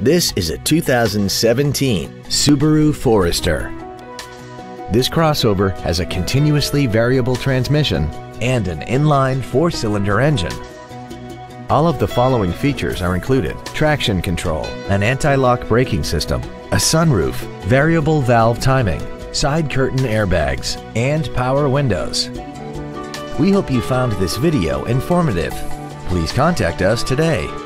This is a 2017 Subaru Forester. This crossover has a continuously variable transmission and an inline 4-cylinder engine. All of the following features are included: traction control, an anti-lock braking system, a sunroof, variable valve timing, side curtain airbags, and power windows. We hope you found this video informative. Please contact us today.